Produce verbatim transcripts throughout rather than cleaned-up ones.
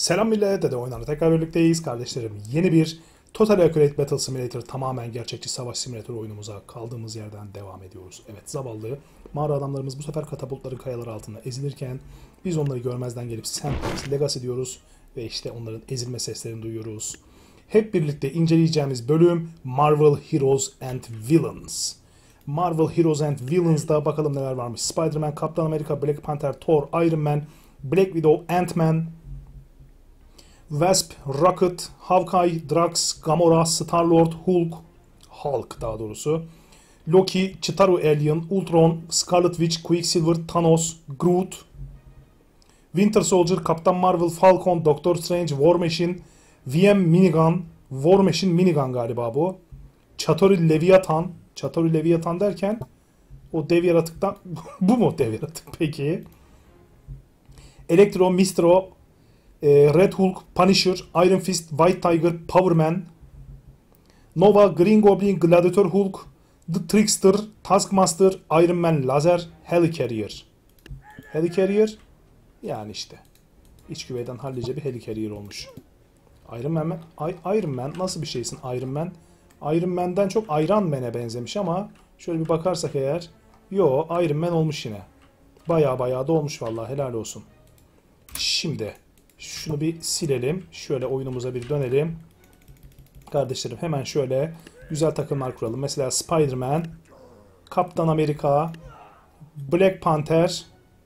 Selam millet, Dede Oynar'la tekrar birlikteyiz kardeşlerim. Yeni bir Total Accurate Battle Simulator, tamamen gerçekçi savaş simülatörü oyunumuza kaldığımız yerden devam ediyoruz. Evet, zavallı mağara adamlarımız bu sefer katapultların kayaları altında ezilirken biz onları görmezden gelip Sandbox Legacy diyoruz ve işte onların ezilme seslerini duyuyoruz. Hep birlikte inceleyeceğimiz bölüm Marvel Heroes and Villains. Marvel Heroes and Villains'da bakalım neler varmış. Spider-Man, Kaptan Amerika, Black Panther, Thor, Iron Man, Black Widow, Ant-Man, Wasp, Rocket, Hawkeye, Drax, Gamora, Star-Lord, Hulk, Hulk daha doğrusu, Loki, Chitauri Alien, Ultron, Scarlet Witch, Quicksilver, Thanos, Groot, Winter Soldier, Kaptan Marvel, Falcon, Doctor Strange, War Machine, V M Minigun, War Machine Minigun galiba bu, Chitauri Leviathan, Chitauri Leviathan derken o dev yaratıktan bu mu dev yaratık peki? Electro, Mistro, Red Hulk, Punisher, Iron Fist, White Tiger, Power Man, Nova, Green Goblin, Gladiator Hulk, The Trickster, Taskmaster, Iron Man Lazer, Helicarrier. Helicarrier yani işte iç güveyden hallice bir Helicarrier olmuş. Iron Man, Iron Man nasıl bir şeysin Iron Man? Iron Man'den çok Iron Man'e benzemiş ama şöyle bir bakarsak eğer, yo Iron Man olmuş yine. Baya baya da olmuş vallahi, helal olsun. Şimdi şunu bir silelim. Şöyle oyunumuza bir dönelim. Kardeşlerim hemen şöyle güzel takımlar kuralım. Mesela Spider-Man, Kaptan Amerika, Black Panther,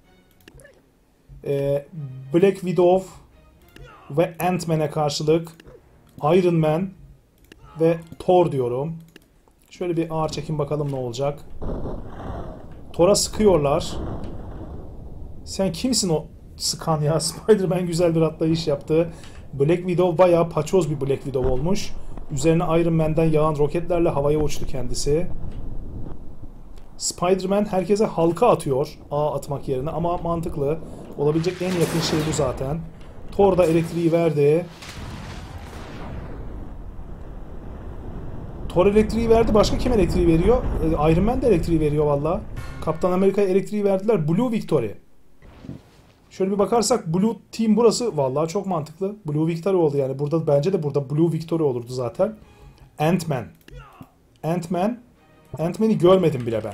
Black Widow ve Ant-Man'e karşılık Iron Man ve Thor diyorum. Şöyle bir ağır çekim bakalım ne olacak. Thor'a sıkıyorlar. Sen kimsin o sıkan ya? Spider-Man güzel bir atlayış yaptı. Black Widow bayağı paçoz bir Black Widow olmuş. Üzerine Iron Man'den yağan roketlerle havaya uçtu kendisi. Spider-Man herkese halka atıyor. Ağ atmak yerine ama mantıklı. Olabilecek en yakın şey bu zaten. Thor da elektriği verdi. Thor elektriği verdi. Başka kim elektriği veriyor? Iron Man de elektriği veriyor valla. Kaptan Amerika'ya elektriği verdiler. Blue Victory. Şöyle bir bakarsak Blue Team burası vallahi çok mantıklı. Blue Victory oldu yani. Burada bence de burada Blue Victory olurdu zaten. Ant-Man. Ant-Man. Ant-Man'i görmedim bile ben.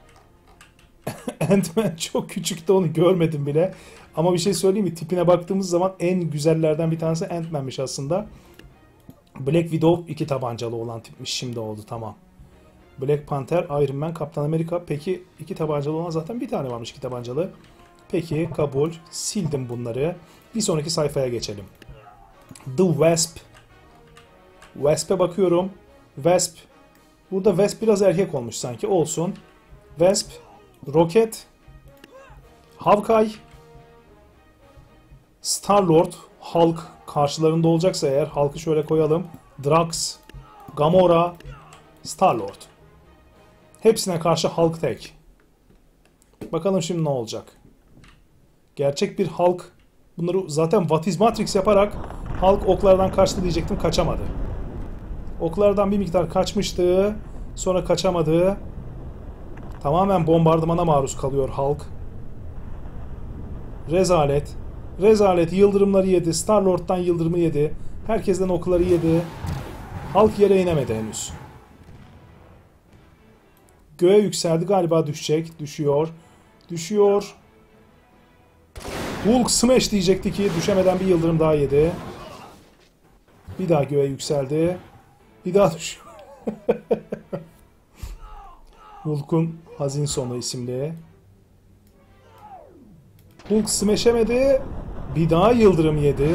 Ant-Man çok küçüktü, onu görmedim bile. Ama bir şey söyleyeyim mi? Tipine baktığımız zaman en güzellerden bir tanesi Ant-Man'miş aslında. Black Widow iki tabancalı olan tipmiş, şimdi oldu tamam. Black Panther, Iron Man, Kaptan Amerika. Peki iki tabancalı olan zaten bir tane varmış iki tabancalı. Peki kabul. Sildim bunları. Bir sonraki sayfaya geçelim. The Wasp. Wasp'e bakıyorum. Wasp. Burada Wasp biraz erkek olmuş sanki. Olsun. Wasp. Rocket. Hawkeye. Star-Lord. Hulk karşılarında olacaksa eğer Hulk'ı şöyle koyalım. Drax. Gamora. Star-Lord. Hepsine karşı Hulk tek. Bakalım şimdi ne olacak. Gerçek bir Hulk. Bunları zaten What is Matrix yaparak Hulk oklardan kaçtı diyecektim. Kaçamadı. Oklardan bir miktar kaçmıştı. Sonra kaçamadı. Tamamen bombardımana maruz kalıyor Hulk. Rezalet. Rezalet. Yıldırımları yedi. Star-Lord'dan yıldırımı yedi. Herkesten okları yedi. Hulk yere inemedi henüz. Göğe yükseldi. Galiba düşecek. Düşüyor. Düşüyor. Hulk smash diyecekti ki düşemeden bir yıldırım daha yedi. Bir daha göğe yükseldi. Bir daha düşüyor. Hulk'un Hazin Sonu isimli. Hulk smash'emedi. Bir daha yıldırım yedi.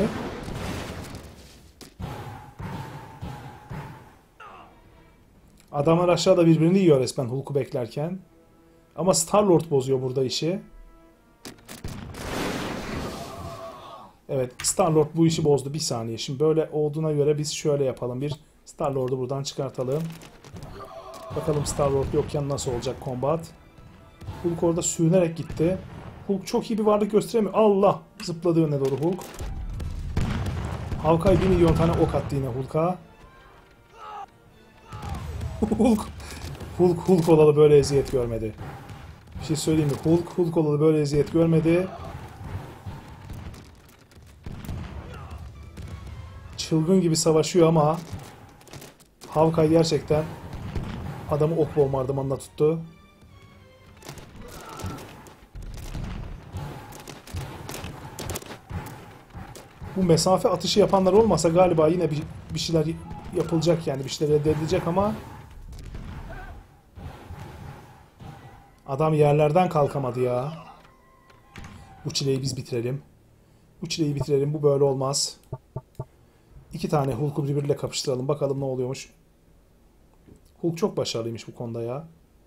Adamlar aşağıda birbirini yiyor resmen Hulk'u beklerken. Ama Star-Lord bozuyor burada işi. Evet, Star-Lord bu işi bozdu. Bir saniye. Şimdi böyle olduğuna göre biz şöyle yapalım. Bir Star-Lord'u buradan çıkartalım. Bakalım Star-Lord yokken nasıl olacak combat. Hulk orada sürünerek gitti. Hulk çok iyi bir varlık gösteremiyor. Allah! Zıpladı önüne doğru Hulk. Hawkeye bir milyon tane ok attı yine Hulk'a. Hulk! Hulk, Hulk olalı böyle eziyet görmedi. Bir şey söyleyeyim mi? Hulk, Hulk olalı böyle eziyet görmedi. çılgın gibi savaşıyor ama Hawkeye gerçekten adamı ok bombardımanına tuttu. Bu mesafe atışı yapanlar olmasa galiba yine bir, bir şeyler yapılacak, yani bir şeyler elde edilecek ama adam yerlerden kalkamadı ya. Bu çileyi biz bitirelim. Bu çileyi bitirelim. Bu böyle olmaz. İki tane Hulk'u birbiriyle kapıştıralım. Bakalım ne oluyormuş. Hulk çok başarılıymış bu konuda ya.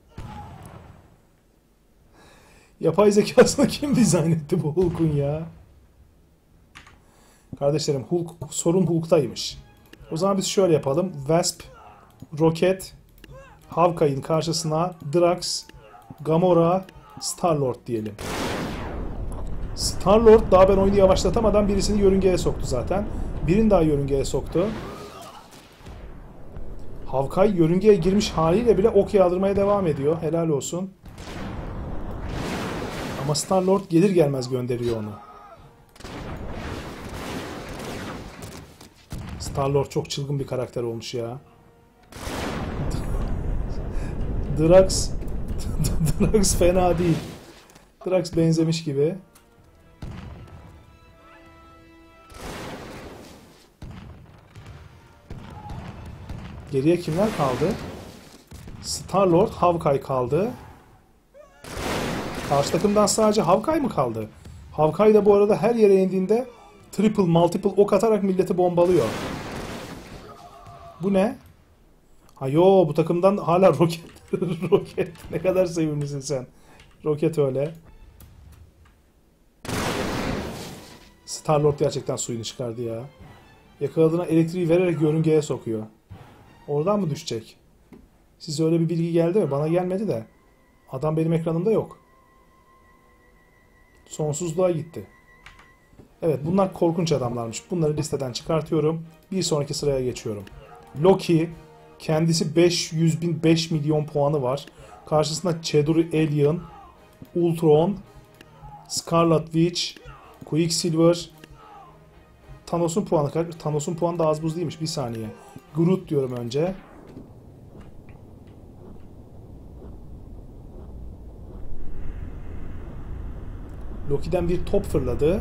Yapay zekasını kim dizayn etti bu Hulk'un ya? Kardeşlerim, Hulk, sorun Hulk'taymış. O zaman biz şöyle yapalım. Wasp, Rocket, Hawkeye'in karşısına Drax, Gamora, Star-Lord diyelim. Star-Lord daha ben oyunu yavaşlatamadan birisini yörüngeye soktu zaten. Birini daha yörüngeye soktu. Hawkeye yörüngeye girmiş haliyle bile ok yağdırmaya devam ediyor. Helal olsun. Ama Star-Lord gelir gelmez gönderiyor onu. Star-Lord çok çılgın bir karakter olmuş ya. Drax Drax fena değil. Drax benzemiş gibi. Geriye kimler kaldı? Star-Lord, Hawkeye kaldı. Karşı takımdan sadece Hawkeye mı kaldı? Hawkeye de bu arada her yere indiğinde triple, multiple ok atarak milleti bombalıyor. Bu ne? Ha yo, bu takımdan hala Roket. Roket. Ne kadar sevimlisin sen. Roket öyle. Star-Lord gerçekten suyunu çıkardı ya. Yakaladığına elektriği vererek yörüngeye sokuyor. Oradan mı düşecek? Size öyle bir bilgi geldi mi? Bana gelmedi de. Adam benim ekranımda yok. Sonsuzluğa gitti. Evet, bunlar korkunç adamlarmış. Bunları listeden çıkartıyorum. Bir sonraki sıraya geçiyorum. Loki. Kendisi beş yüz bin beş milyon puanı var. Karşısında Chitauri Alien, Ultron, Scarlet Witch, Quicksilver. Thanos'un puanı kaç? Thanos'un puanı da az buz değilmiş. Bir saniye. Groot diyorum önce. Loki'den bir top fırladı.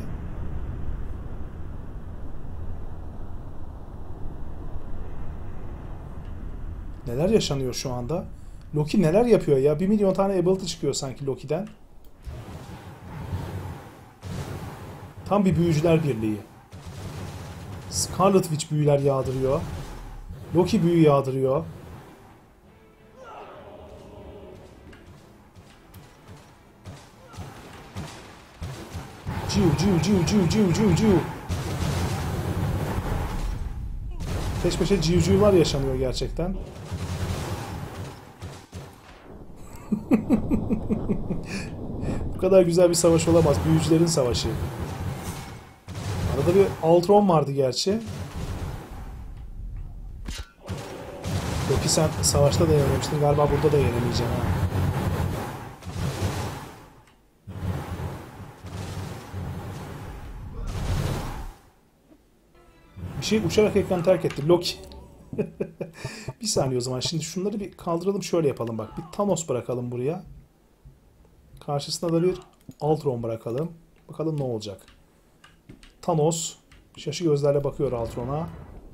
Neler yaşanıyor şu anda? Loki neler yapıyor ya? Bir milyon tane ability çıkıyor sanki Loki'den. Tam bir büyücüler birliği. Scarlet Witch büyüler yağdırıyor. Loki büyü yağdırıyor. Ciu ciu ciu ciu ciu ciu ciu. Peş peşe civcivler yaşanıyor gerçekten. Bu kadar güzel bir savaş olamaz. Büyücülerin savaşı. Arada bir Ultron vardı gerçi. Loki, sen savaşta da yenememiştin. Galiba burada da yenemeyeceğim ha. Bir şey uçarak ekranı terk etti. Loki. Bir saniye o zaman. Şimdi şunları bir kaldıralım. Şöyle yapalım bak. Bir Thanos bırakalım buraya. Karşısına da bir Ultron bırakalım. Bakalım ne olacak. Thanos şaşı gözlerle bakıyor Ultron'a.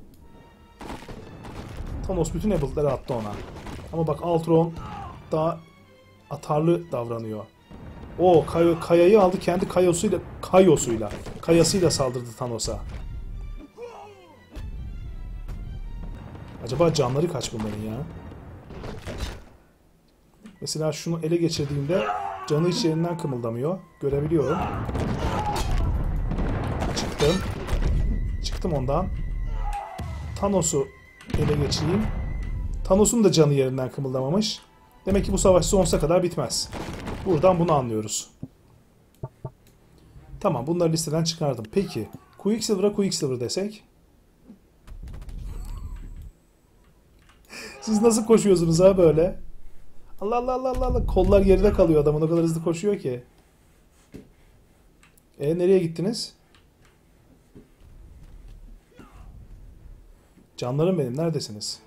Thanos bütün ability'leri attı ona. Ama bak Ultron daha atarlı davranıyor. O kay kayayı aldı, kendi kayosuyla kayosuyla kayasıyla saldırdı Thanos'a. Acaba canları kaç bunların ya? Mesela şunu ele geçirdiğimde canı hiç yerinden kımıldamıyor. Görebiliyorum. Çıktım. Çıktım ondan. Thanos'u ele geçireyim. Thanos'un da canı yerinden kımıldamamış. Demek ki bu savaş sonsuza kadar bitmez. Buradan bunu anlıyoruz. Tamam, bunları listeden çıkardım. Peki Quicksilver'a Quicksilver desek? Siz nasıl koşuyorsunuz ha böyle? Allah Allah Allah Allah Allah. Kollar geride kalıyor adamın, o kadar hızlı koşuyor ki. E nereye gittiniz? Canlarım benim, neredesiniz?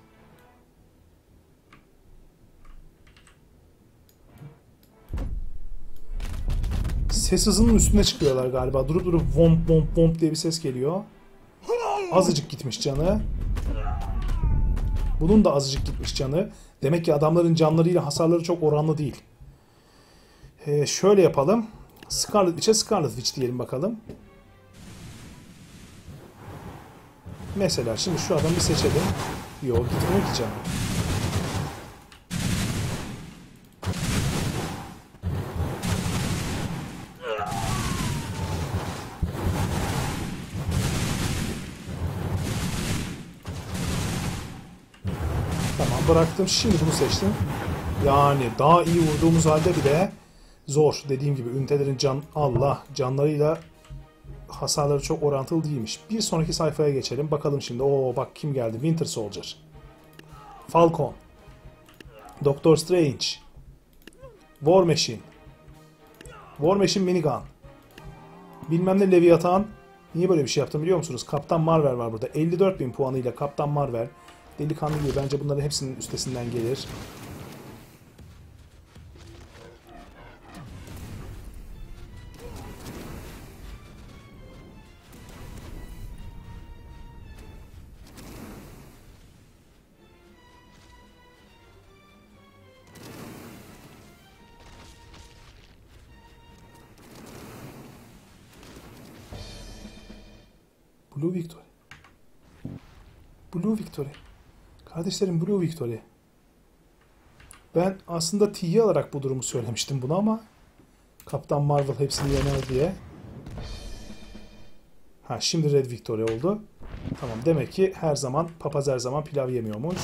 Ses hızının üstüne çıkıyorlar galiba. Durup durup vomp vomp vomp diye bir ses geliyor. Azıcık gitmiş canı. Bunun da azıcık gitmiş canı. Demek ki adamların canlarıyla hasarları çok oranlı değil. Ee, şöyle yapalım. Scarlet Witch'e Scarlet Witch diyelim bakalım. Mesela şimdi şu adamı bir seçelim. Yok, gitmiyor ki canım. Tamam, bıraktım. Şimdi bunu seçtim. Yani daha iyi vurduğumuz halde bile zor. Dediğim gibi ünitelerin can Allah canlarıyla hasarları çok orantılı değilmiş. Bir sonraki sayfaya geçelim. Bakalım şimdi. Oo bak kim geldi. Winter Soldier. Falcon. Doctor Strange. War Machine. War Machine Minigun. Bilmem ne Leviathan. Niye böyle bir şey yaptım biliyor musunuz? Kaptan Marvel var burada. elli dört bin puanıyla Kaptan Marvel. Delikanlı gibi. Bence bunların hepsinin üstesinden gelir. Blue Victory. Blue Victory. Kardeşlerim, Blue Victory. Ben aslında T'yi alarak bu durumu söylemiştim buna ama Kaptan Marvel hepsini yener diye. Ha, şimdi Red Victory oldu. Tamam, demek ki her zaman papaz her zaman pilav yemiyormuş.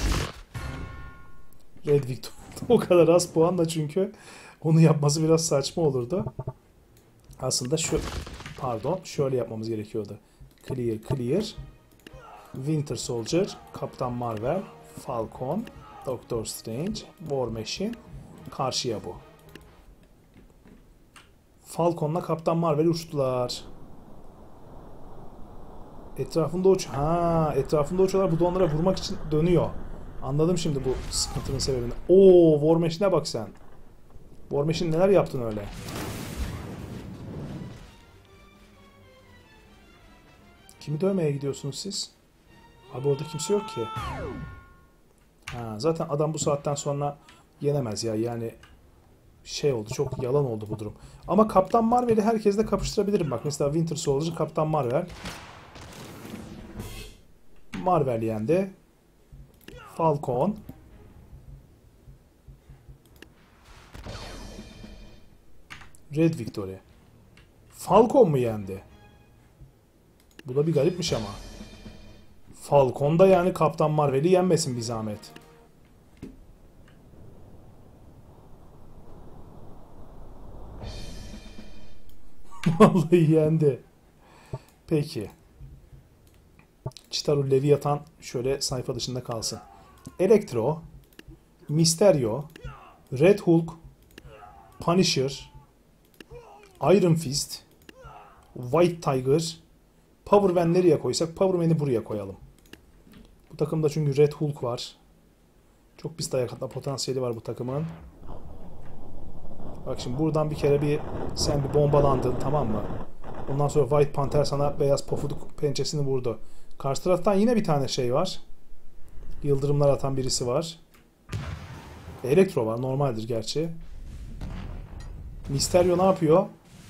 Red Victory o kadar az puanla, çünkü onu yapması biraz saçma olurdu. Aslında şu pardon şöyle yapmamız gerekiyordu. Clear Clear Winter Soldier, Kaptan Marvel, Falcon, Doctor Strange, War Machine, karşıya bu. Falcon'la Kaptan Marvel uçtular. Etrafında uç. Ha, etrafında uçuyorlar. Bu da onlara vurmak için dönüyor. Anladım şimdi bu sıkıntının sebebini. Oo, War Machine'e bak sen. War Machine neler yaptın öyle? Kimi dövmeye gidiyorsunuz siz? Abi orada kimse yok ki. Ha, zaten adam bu saatten sonra yenemez ya. Yani şey oldu, çok yalan oldu bu durum. Ama Kaptan Marvel'i herkesle kapıştırabilirim. Bak mesela Winter Soldier, Kaptan Marvel. Marvel yendi. Falcon. Red Victory. Falcon mu yendi? Bu da bir garipmiş ama. Falcon da yani Kaptan Marvel'i yenmesin bir zahmet. Vallahi yendi. Peki. Chitaru Leviathan şöyle sayfa dışında kalsın. Electro, Mysterio, Red Hulk, Punisher, Iron Fist, White Tiger, Power Man nereye koysak? Power Man'i buraya koyalım. Bu takımda çünkü Red Hulk var. Çok pis dayak atma potansiyeli var bu takımın. Bak şimdi buradan bir kere bir sen bir bombalandın, tamam mı? Ondan sonra White Panther sana beyaz pofuduk pençesini vurdu. Karşı taraftan yine bir tane şey var. Yıldırımlar atan birisi var. Elektro var, normaldir gerçi. Mysterio ne yapıyor?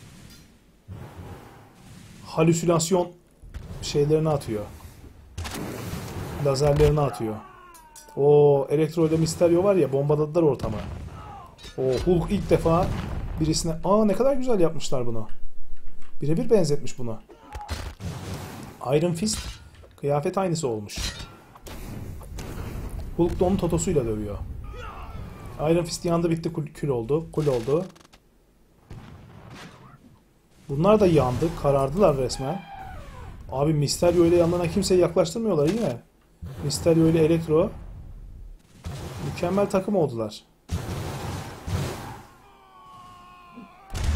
Halüsinasyon şeylerini atıyor. Lazerlerini atıyor. O Elektro ile Mysterio var ya, bombaladılar ortamı. O Hulk ilk defa birisine... Aa, ne kadar güzel yapmışlar bunu. Birebir benzetmiş bunu. Iron Fist kıyafet aynısı olmuş. Hulk da onun totosuyla dövüyor. Iron Fist yandı, bitti, kül, kül oldu. Kul oldu. Bunlar da yandı. Karardılar resmen. Abi Mysterio ile yanlarına kimseyi yaklaştırmıyorlar yine. Mysterio ile Elektro mükemmel takım oldular.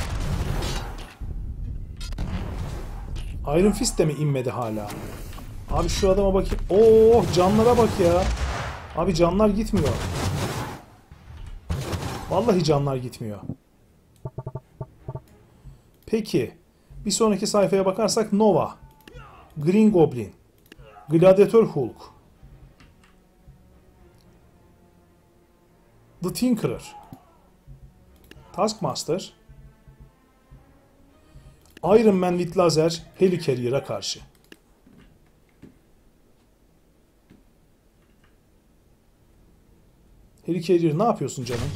Iron Fist de mi inmedi hala? Abi şu adama bakayım. Oo, canlara bak ya. Abi canlar gitmiyor. Vallahi canlar gitmiyor. Peki. Bir sonraki sayfaya bakarsak Nova. Green Goblin. Gladiator Hulk. The Tinkerer. Taskmaster. Iron Man with Laser Helicarrier'a karşı. Helicarrier ne yapıyorsun canım?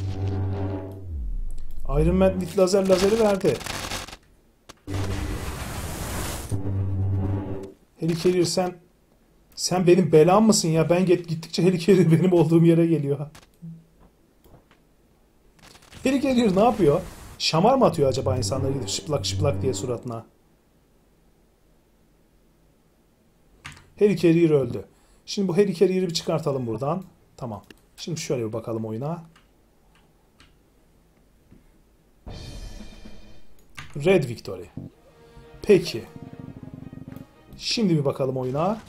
Iron Man with Laser lazeri verdi. Helicarrier sen sen benim belam mısın ya? Ben gittikçe Helicarrier benim olduğum yere geliyor. Helicarrier ne yapıyor? Şamar mı atıyor acaba insanları gidip şıplak şıplak diye suratına? Helicarrier öldü. Şimdi bu Helicarrier'i bir çıkartalım buradan. Tamam. Şimdi şöyle bir bakalım oyuna. Red Victory. Peki. Şimdi bir bakalım oyuna.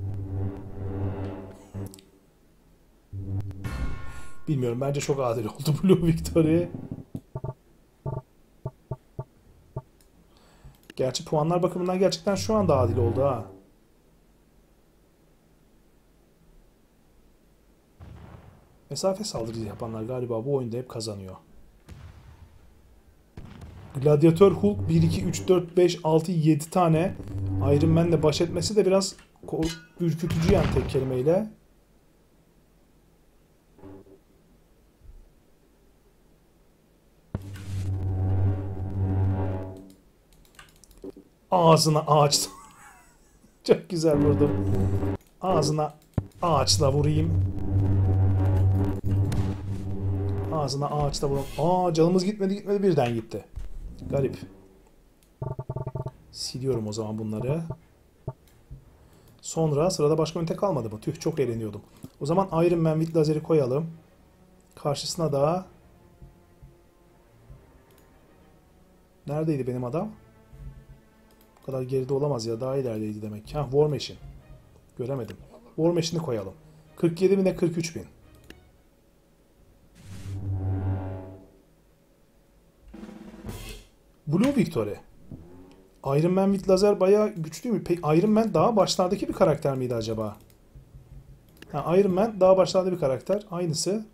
Bilmiyorum. Bence çok adil oldu Blue Victory. Gerçi puanlar bakımından gerçekten şu anda adil oldu ha. Mesafe saldırısı yapanlar galiba bu oyunda hep kazanıyor. Gladiator Hulk bir, iki, üç, dört, beş, altı, yedi tane Iron Man'le baş etmesi de biraz ürkütücü yani tek kelimeyle. Ağzına ağaç. Çok güzel vurdum. Ağzına ağaçla vurayım. Ağzına ağaçla vurayım. Aa, canımız gitmedi gitmedi birden gitti. Garip. Siliyorum o zaman bunları. Sonra sırada başka ünite kalmadı mı? Tüh, çok eğleniyordum. O zaman Iron Man with Lazer'i koyalım. Karşısına da... Neredeydi benim adam? Bu kadar geride olamaz ya. Daha ilerideydi demek. Ha, War Machine. Göremedim. War Machine'i koyalım. kırk yedi bine kırk üç bin. Blue Victory. Iron Man with Laser bayağı güçlü mü? Peki Iron Man daha başlardaki bir karakter miydi acaba? Ha, Iron Man daha başlarda bir karakter. Aynısı.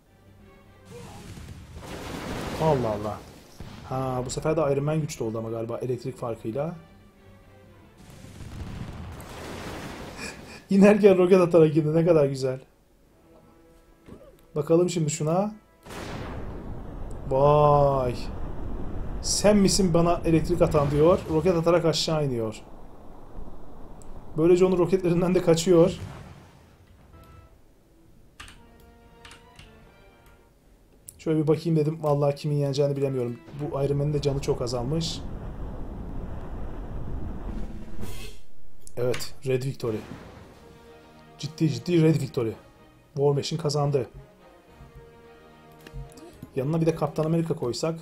Allah Allah. Ha, bu sefer de Iron Man güçlü oldu ama galiba elektrik farkıyla. İnerken roket atarak gidiyor. Ne kadar güzel. Bakalım şimdi şuna. Vay. Sen misin bana elektrik atan diyor. Roket atarak aşağı iniyor. Böylece onun roketlerinden de kaçıyor. Şöyle bir bakayım dedim. Vallahi kimin yeneceğini bilemiyorum. Bu Iron Man'in de canı çok azalmış. Evet. Red Victory. Ciddi ciddi Red Victory. War Machine kazandı. Yanına bir de Kaptan Amerika koysak.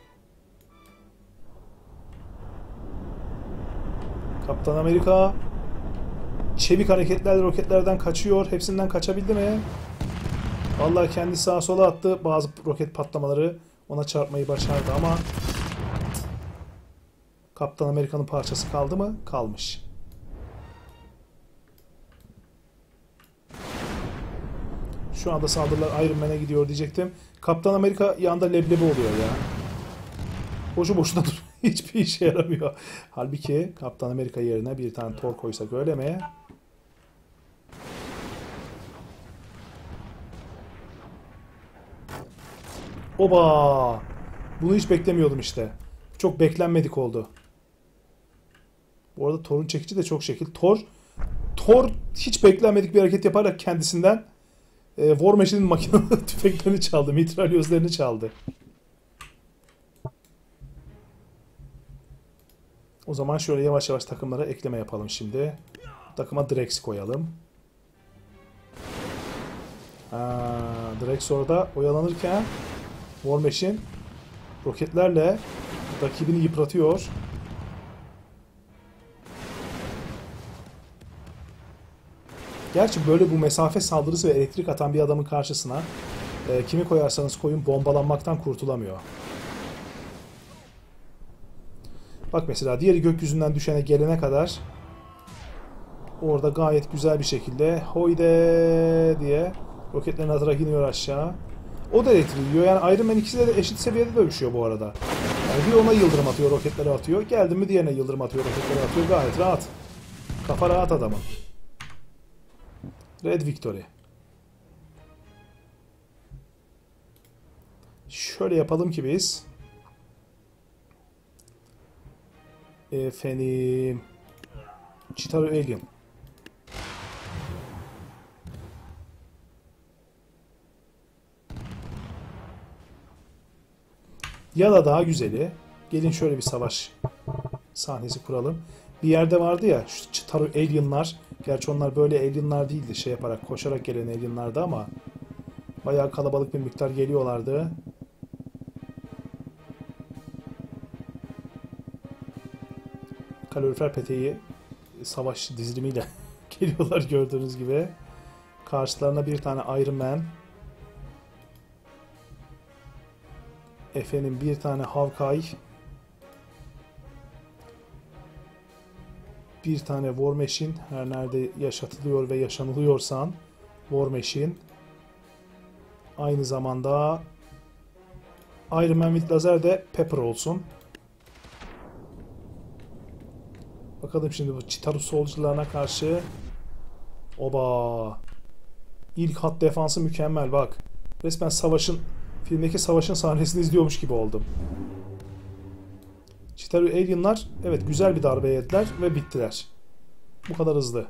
Kaptan Amerika çevik hareketlerle roketlerden kaçıyor. Hepsinden kaçabildi mi? Vallahi kendi sağa sola attı. Bazı roket patlamaları ona çarpmayı başardı ama Kaptan Amerika'nın parçası kaldı mı? Kalmış. Şu anda saldırılar Iron Man'e gidiyor diyecektim. Kaptan Amerika yanda leblebi oluyor ya. Boşu boşuna dur. Hiçbir işe yaramıyor. Halbuki Kaptan Amerika yerine bir tane Thor koysak öyle mi? Oba! Bunu hiç beklemiyordum işte. Çok beklenmedik oldu. Bu arada Thor'un çekici de çok şekil. Thor, Thor hiç beklenmedik bir hareket yaparak kendisinden e, War Machine'in makinalı tüfeklerini çaldı. Mitralyözlerini çaldı. O zaman şöyle yavaş yavaş takımlara ekleme yapalım şimdi. Takıma Drax koyalım. Ha, Drax orada oyalanırken War Machine roketlerle rakibini yıpratıyor. Gerçi böyle bu mesafe saldırısı ve elektrik atan bir adamın karşısına e, kimi koyarsanız koyun bombalanmaktan kurtulamıyor. Bak mesela diğeri gökyüzünden düşene gelene kadar orada gayet güzel bir şekilde hoyde diye roketlerini atarak iniyor aşağı. O da elektrik yiyor. Yani Iron Man ikisi de eşit seviyede dövüşüyor bu arada. Yani bir ona yıldırım atıyor, roketleri atıyor. Geldi mi diğerine yıldırım atıyor, roketleri atıyor. Gayet rahat. Kafa rahat adamın. Red Victory. Şöyle yapalım ki biz. Efendim. Chitaru Alien. Ya da daha güzeli. Gelin şöyle bir savaş sahnesi kuralım. Bir yerde vardı ya şu Chitaru Alien'lar. Gerçi onlar böyle alien'lar değildi. Şey yaparak koşarak gelen alien'lardı ama bayağı kalabalık bir miktar geliyorlardı. Kalorifer peteği savaş dizilimiyle geliyorlar gördüğünüz gibi. Karşılarına bir tane Iron Man. Efendim bir tane Hawkeye. Bir tane War Machine. Her nerede yaşatılıyor ve yaşanılıyorsan War Machine. Aynı zamanda Iron Man with lazer de Pepper olsun. Bakalım şimdi bu Chitaru Soldier'larına karşı. Oba! İlk hat defansı mükemmel bak. Resmen savaşın, filmdeki savaşın sahnesini izliyormuş gibi oldum. Chitaru Alien'lar evet güzel bir darbe yediler ve bittiler. Bu kadar hızlı.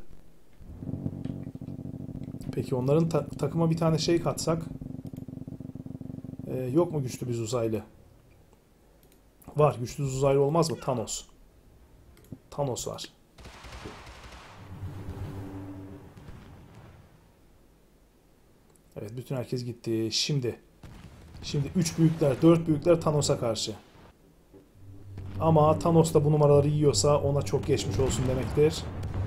Peki onların ta takıma bir tane şey katsak. Ee, yok mu güçlü bir uzaylı? Var. Güçlü uzaylı olmaz mı? Thanos. Thanos var. Evet bütün herkes gitti. Şimdi şimdi üç büyükler, dört büyükler Thanos'a karşı. Ama Thanos da bu numaraları yiyorsa ona çok geçmiş olsun demektir.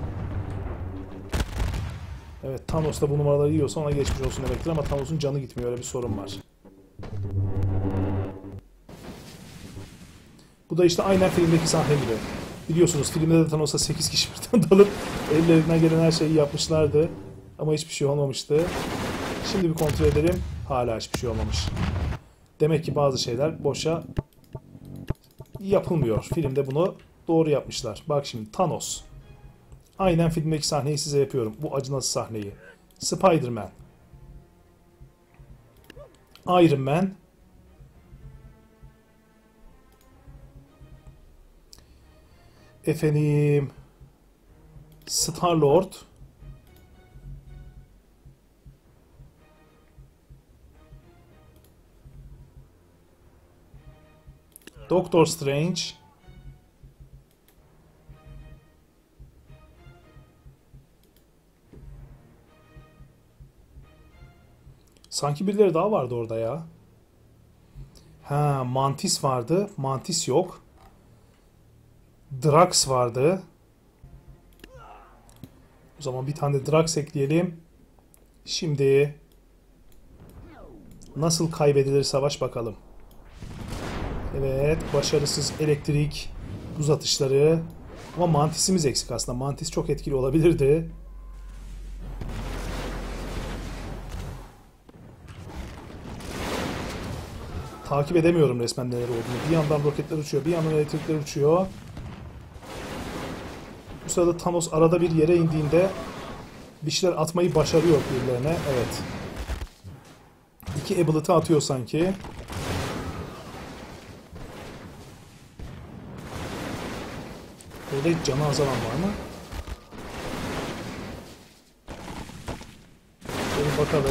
Evet Thanos da bu numaraları yiyorsa ona geçmiş olsun demektir ama Thanos'un canı gitmiyor, öyle bir sorun var. Bu da işte aynen filmdeki sahne gibi. Biliyorsunuz filmde de Thanos'a sekiz kişi birden dalıp ellerinden gelen her şeyi yapmışlardı. Ama hiçbir şey olmamıştı. Şimdi bir kontrol edelim. Hala hiçbir şey olmamış. Demek ki bazı şeyler boşa yapılmıyor. Filmde bunu doğru yapmışlar. Bak şimdi Thanos. Aynen filmdeki sahneyi size yapıyorum. Bu acınası sahneyi. Spider-Man. Iron Man. Efendim. Star-Lord. Doctor Strange. Sanki birileri daha vardı orada ya. Ha, Mantis vardı. Mantis yok. Drax vardı. O zaman bir tane de Drax ekleyelim. Şimdi nasıl kaybedilir savaş bakalım. Evet, başarısız elektrik buz atışları. Ama Mantis'imiz eksik aslında. Mantis çok etkili olabilirdi. Takip edemiyorum resmen neler olduğunu. Bir yandan roketler uçuyor, bir yandan elektrikler uçuyor. Bu sırada Thanos arada bir yere indiğinde bir şeyler atmayı başarıyor birilerine. Evet. İki ability atıyor sanki. Burada hiç canı azalan var mı? Şöyle bakalım.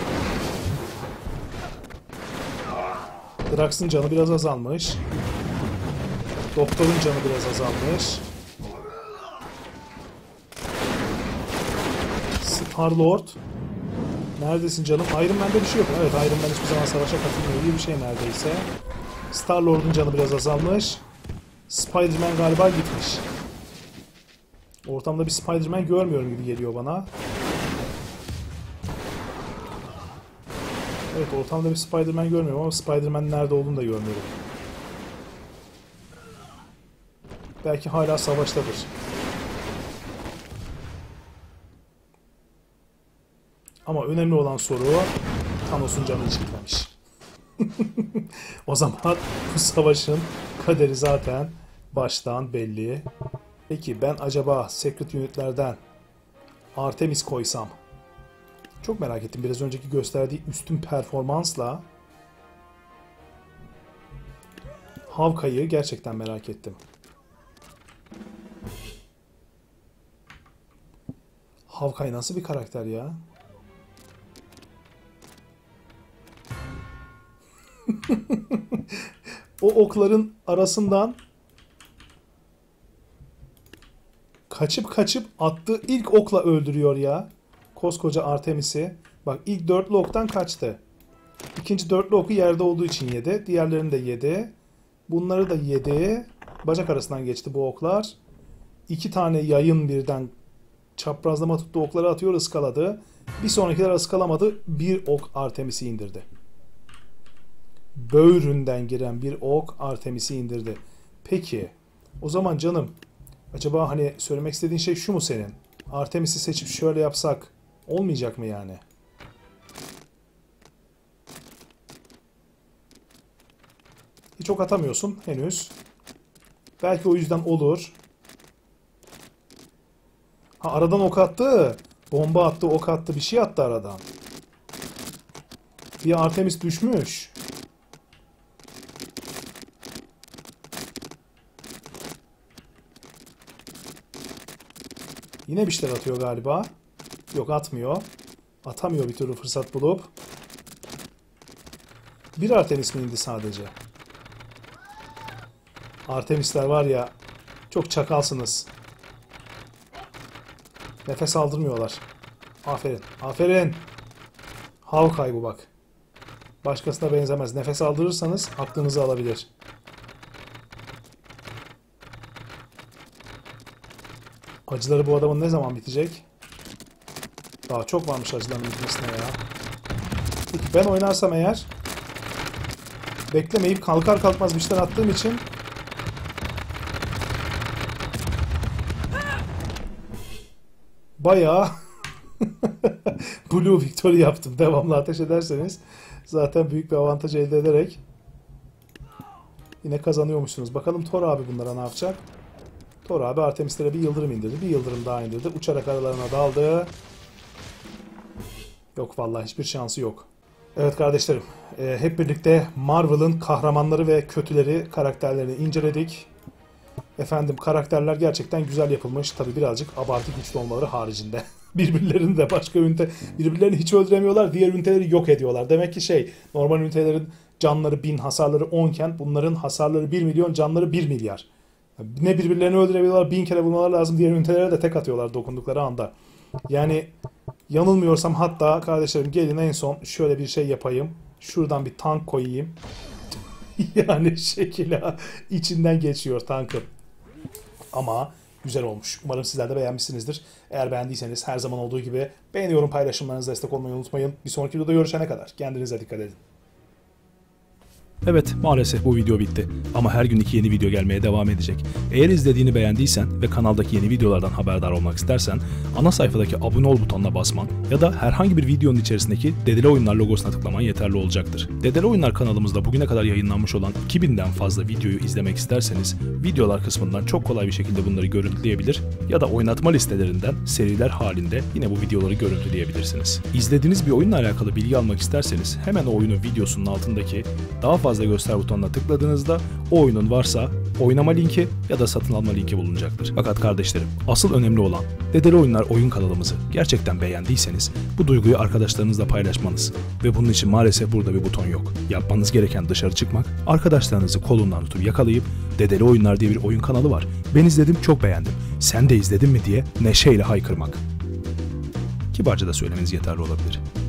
Drax'ın canı biraz azalmış. Doktor'un canı biraz azalmış. Star-Lord. Neredesin canım? Iron Man'de bir şey yok. Evet, Iron Man hiçbir zaman savaşa katılmıyor gibi bir şey neredeyse. Star-Lord'un canı biraz azalmış. Spider-Man galiba gitmiş. Ortamda bir Spider-Man görmüyorum gibi geliyor bana. Evet, ortamda bir Spider-Man görmüyorum ama Spider-Man nerede olduğunu da görmüyorum. Belki hala savaştadır. Ama önemli olan soru, Thanos'un canını çekmemiş. O zaman bu savaşın kaderi zaten baştan belli. Peki ben acaba Secret Unit'lerden Artemis koysam? Çok merak ettim. Biraz önceki gösterdiği üstün performansla Hawkeye'yi gerçekten merak ettim. Hawkeye nasıl bir karakter ya? O okların arasından kaçıp kaçıp attığı ilk okla öldürüyor ya. Koskoca Artemis'i. Bak, ilk dörtlü oktan kaçtı. İkinci dörtlü oku yerde olduğu için yedi. Diğerlerini de yedi. Bunları da yedi. Bacak arasından geçti bu oklar. İki tane yayın birden çaprazlama tuttu, okları atıyor, ıskaladı. Bir sonrakiler ıskalamadı. Bir ok Artemis'i indirdi. Böğründen giren bir ok Artemis'i indirdi. Peki o zaman canım, acaba hani söylemek istediğin şey şu mu senin? Artemis'i seçip şöyle yapsak olmayacak mı yani? Hiç ok atamıyorsun henüz. Belki o yüzden olur. Ha, aradan ok attı. Bomba attı, ok attı, bir şey attı aradan. Bir Artemis düşmüş. Yine bir şeyler atıyor galiba. Yok, atmıyor. Atamıyor bir türlü fırsat bulup. Bir Artemis mi indi sadece? Artemisler var ya, çok çakalsınız. Nefes aldırmıyorlar. Aferin. Aferin. Hawkeye bu bak. Başkasına benzemez. Nefes aldırırsanız aklınızı alabilir. Acıları bu adamın ne zaman bitecek? Daha çok varmış acıların bitmesine ya. Peki ben oynarsam eğer, beklemeyip kalkar kalkmaz bir şeyler attığım için bayağı Blue Victory yaptım. Devamlı ateş ederseniz zaten büyük bir avantaj elde ederek yine kazanıyormuşsunuz. Bakalım Thor abi bunlara ne yapacak? Thor abi Artemis'lere bir yıldırım indirdi. Bir yıldırım daha indirdi. Uçarak aralarına daldı. Yok vallahi, hiçbir şansı yok. Evet kardeşlerim, e, hep birlikte Marvel'ın kahramanları ve kötüleri, karakterlerini inceledik. Efendim, karakterler gerçekten güzel yapılmış. Tabi birazcık abartı güçlü olmaları haricinde. Birbirlerini de başka ünite, birbirlerini hiç öldüremiyorlar. Diğer üniteleri yok ediyorlar. Demek ki şey, normal ünitelerin canları bin, hasarları on iken bunların hasarları bir milyon, canları bir milyar. Ne birbirlerini öldürebiliyorlar, bin kere vurmalar lazım. Diğer ünitelere de tek atıyorlar dokundukları anda. Yani yanılmıyorsam, hatta kardeşlerim gelin en son şöyle bir şey yapayım. Şuradan bir tank koyayım. Yani şekila içinden geçiyor tankın. Ama güzel olmuş. Umarım sizler de beğenmişsinizdir. Eğer beğendiyseniz her zaman olduğu gibi beğeniyorum, paylaşımlarınızı destek olmayı unutmayın. Bir sonraki videoda görüşene kadar kendinize dikkat edin. Evet, maalesef bu video bitti. Ama her gün iki yeni video gelmeye devam edecek. Eğer izlediğini beğendiysen ve kanaldaki yeni videolardan haberdar olmak istersen, ana sayfadaki abone ol butonuna basman ya da herhangi bir videonun içerisindeki Dedele Oyunlar logosuna tıklaman yeterli olacaktır. Dedele Oyunlar kanalımızda bugüne kadar yayınlanmış olan iki binden fazla videoyu izlemek isterseniz, videolar kısmından çok kolay bir şekilde bunları görüntüleyebilir ya da oynatma listelerinden seriler halinde yine bu videoları görüntüleyebilirsiniz. İzlediğiniz bir oyunla alakalı bilgi almak isterseniz, hemen o oyunun videosunun altındaki daha fazla göster butonuna tıkladığınızda o oyunun varsa oynama linki ya da satın alma linki bulunacaktır. Fakat kardeşlerim, asıl önemli olan Dedele Oyunlar oyun kanalımızı gerçekten beğendiyseniz bu duyguyu arkadaşlarınızla paylaşmanız ve bunun için maalesef burada bir buton yok. Yapmanız gereken dışarı çıkmak, arkadaşlarınızı kolundan tutup yakalayıp Dedele Oyunlar diye bir oyun kanalı var. Ben izledim, çok beğendim. Sen de izledin mi diye neşeyle haykırmak. Kibarca da söylemeniz yeterli olabilir.